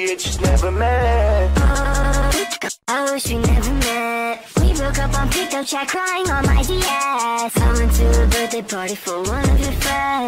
had just never met. I wish we never met. We broke up on pickup chat, crying on my DS. I went to a birthday party for one of your friends.